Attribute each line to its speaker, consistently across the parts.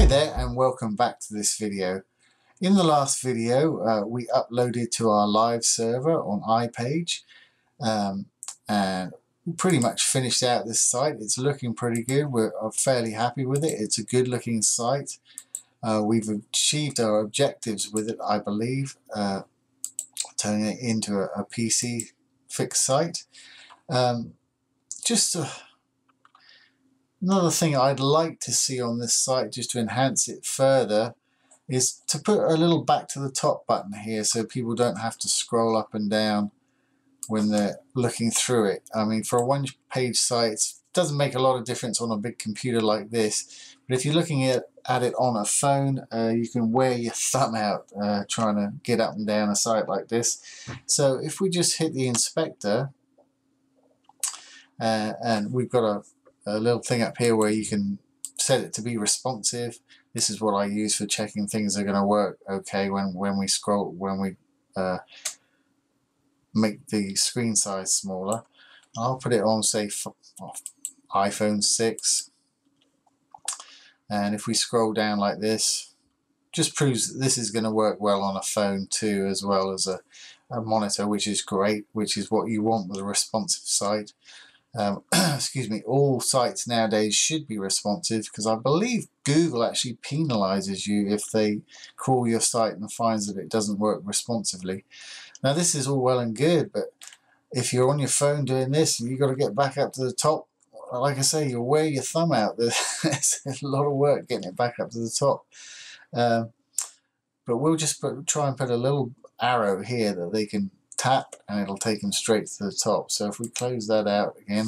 Speaker 1: there and welcome back to this video. In the last video we uploaded to our live server on iPage and pretty much finished out this site. It's looking pretty good. We're fairly happy with it. It's a good looking site. We've achieved our objectives with it, I believe, turning it into a PC fixed site. Another thing I'd like to see on this site, just to enhance it further, is to put a little back to the top button here so people don't have to scroll up and down when they're looking through it. I mean, for a one-page site, it doesn't make a lot of difference on a big computer like this, but if you're looking at it on a phone, you can wear your thumb out trying to get up and down a site like this. So if we just hit the inspector, and we've got a little thing up here where you can set it to be responsive. This is what I use for checking things are going to work okay when we scroll, when we make the screen size smaller. I'll put it on, say, iPhone 6, and if we scroll down like this, just proves that this is going to work well on a phone too, as well as a monitor, which is great, which is what you want with a responsive site. Excuse me, all sites nowadays should be responsive, because I believe Google actually penalizes you if they crawl your site and finds that it doesn't work responsively. Now this is all well and good, but if you're on your phone doing this and you've got to get back up to the top, like I say, you'll wear your thumb out. There's a lot of work getting it back up to the top. But we'll just try and put a little arrow here that they can tap and it'll take them straight to the top. So if we close that out again,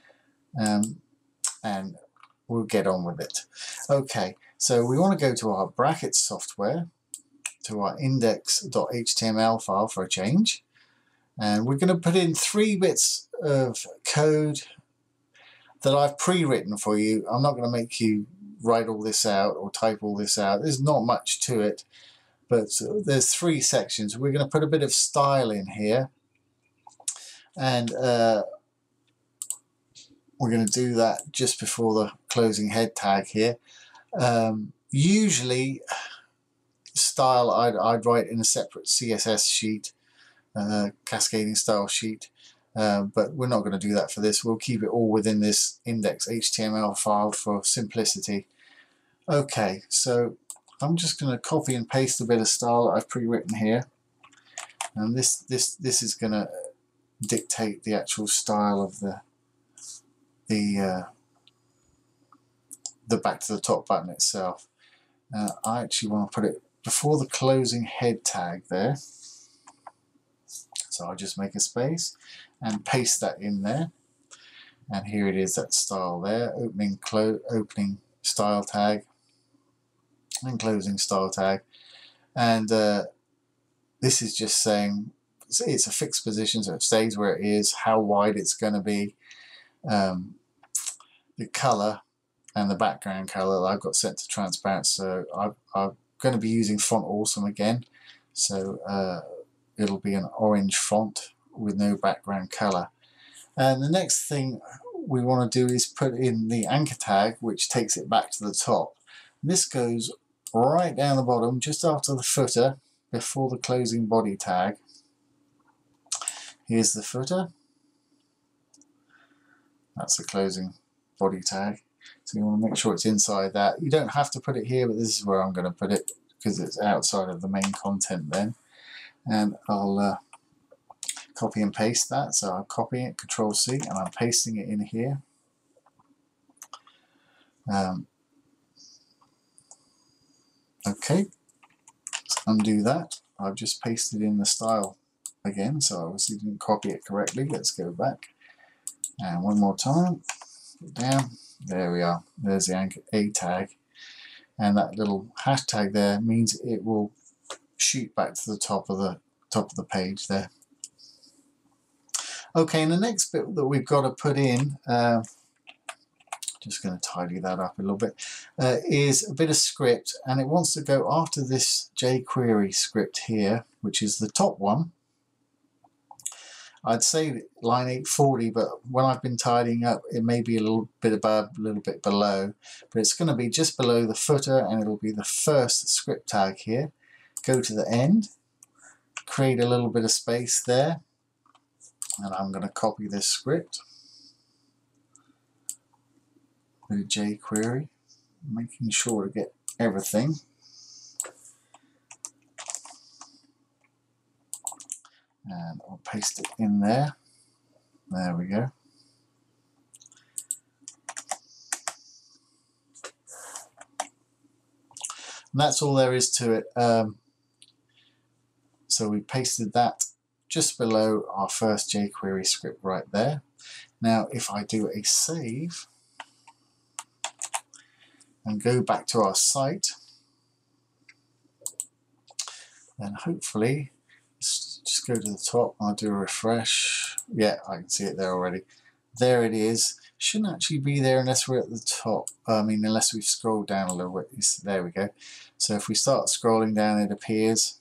Speaker 1: and we'll get on with it. Okay, so we want to go to our bracket software, to our index.html file for a change, and we're going to put in 3 bits of code that I've pre-written for you. I'm not going to make you write all this out or type all this out. There's not much to it. But there's 3 sections. We're going to put a bit of style in here, and we're going to do that just before the closing head tag here. Usually style I'd write in a separate CSS sheet, cascading style sheet, but we're not going to do that for this. We'll keep it all within this index.html file for simplicity. Okay, so I'm just going to copy and paste a bit of style that I've pre-written here, and this is going to dictate the actual style of the back to the top button itself. I actually want to put it before the closing head tag there, so I'll just make a space and paste that in there, and here it is, that style there, opening style tag and closing style tag. And this is just saying it's a fixed position, so it stays where it is, how wide it's going to be, the color and the background color that I've got set to transparent. So I'm going to be using Font Awesome again, so it'll be an orange font with no background color. And the next thing we want to do is put in the anchor tag, which takes it back to the top. This goes right down the bottom, just after the footer, before the closing body tag. Here's the footer. That's the closing body tag. So you want to make sure it's inside that. You don't have to put it here, but this is where I'm going to put it, because it's outside of the main content then. And I'll copy and paste that. So I'm copying it, Control-C, and I'm pasting it in here. Okay, let's undo that. I've just pasted in the style again, so I obviously didn't copy it correctly. Let's go back, and one more time, put it down. There we are. There's the anchor A tag, and that little hashtag there means it will shoot back to the top of the page there. Okay, and the next bit that we've got to put in, just going to tidy that up a little bit, is a bit of script, and it wants to go after this jQuery script here, which is the top one. I'd say line 840, but when I've been tidying up, it may be a little bit above, a little bit below, but it's going to be just below the footer, and it'll be the first script tag here. Go to the end, create a little bit of space there, and I'm going to copy this script with jQuery, making sure to get everything. And I'll paste it in there. There we go. And that's all there is to it. So we pasted that just below our first jQuery script right there. Now if I do a save and go back to our site, then hopefully, just go to the top, I'll do a refresh. Yeah, I can see it there already. There it is. Shouldn't actually be there unless we're at the top. Unless we've scrolled down a little bit. There we go. So if we start scrolling down, it appears.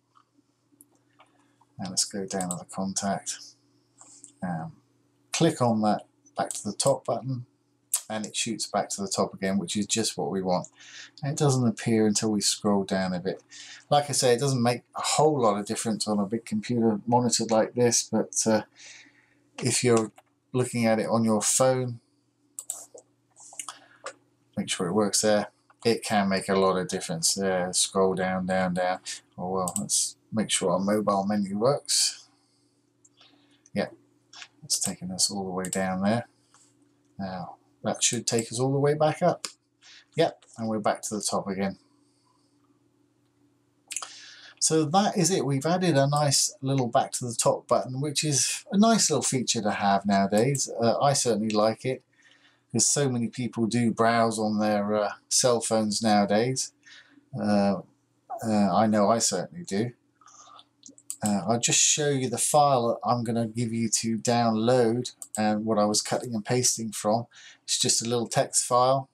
Speaker 1: And let's go down to the contact. Click on that back to the top button, and it shoots back to the top again, which is just what we want. And it doesn't appear until we scroll down a bit. Like I say, it doesn't make a whole lot of difference on a big computer monitored like this, but if you're looking at it on your phone, make sure it works there. It can make a lot of difference there. Scroll down, down, down. Oh well, let's make sure our mobile menu works. Yep, it's taking us all the way down there. Now that should take us all the way back up. Yep, and we're back to the top again. So that is it. We've added a nice little back to the top button, which is a nice little feature to have nowadays. I certainly like it, because so many people do browse on their cell phones nowadays. I know I certainly do. I'll just show you the file that I'm going to give you to download, and what I was cutting and pasting from. It's just a little text file,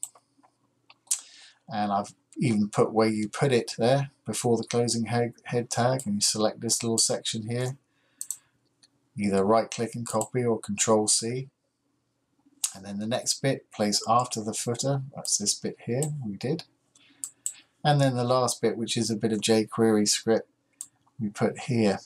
Speaker 1: and I've even put where you put it there before the closing head tag, and you select this little section here. Either right click and copy or Control C, and then the next bit place after the footer. That's this bit here we did, and then the last bit, which is a bit of jQuery script, we put here,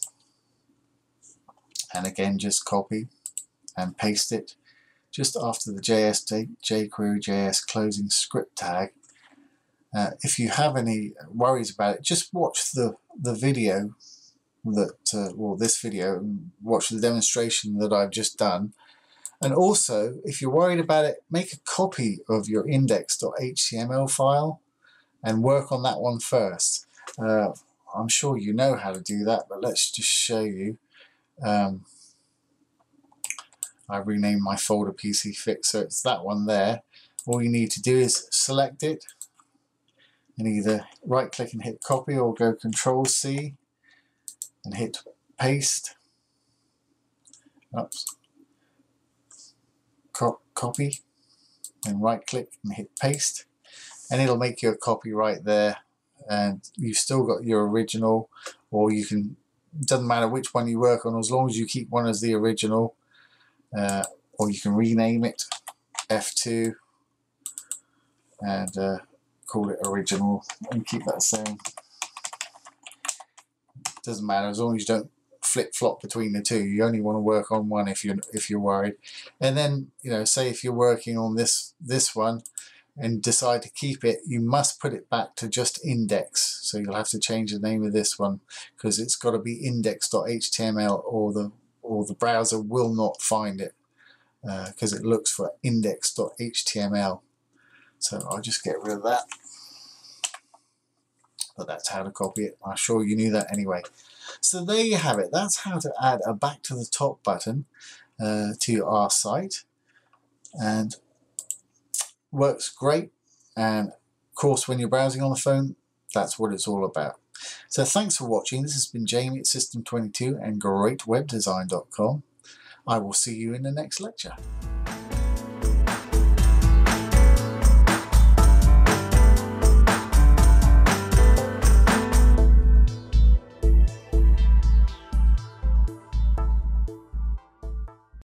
Speaker 1: and again just copy and paste it just after the jQuery JS closing script tag. If you have any worries about it, just watch the video that, well, this video, and watch the demonstration that I've just done. And also, if you're worried about it, make a copy of your index.html file and work on that one first. I'm sure you know how to do that, but let's just show you. I renamed my folder PC Fix, so it's that one there. All you need to do is select it, and either right click and hit copy, or go Control C and hit paste. Oops. Copy, and right click and hit paste, and it'll make you a copy right there, and you've still got your original, or you can, doesn't matter which one you work on, as long as you keep one as the original, or you can rename it F2 and call it original and keep that the same. Doesn't matter, as long as you don't flip-flop between the two. You only want to work on one if you're worried. And then, you know, say if you're working on this one and decide to keep it, you must put it back to just index. So you'll have to change the name of this one, because it's got to be index.html, or the browser will not find it, because it looks for index.html. So I'll just get rid of that. But that's how to copy it. I'm sure you knew that anyway. So there you have it. That's how to add a back to the top button to our site, and works great. And of course, when you're browsing on the phone, that's what it's all about. So thanks for watching. This has been Jamie at System22 and GreatWebDesign.com. I will see you in the next lecture.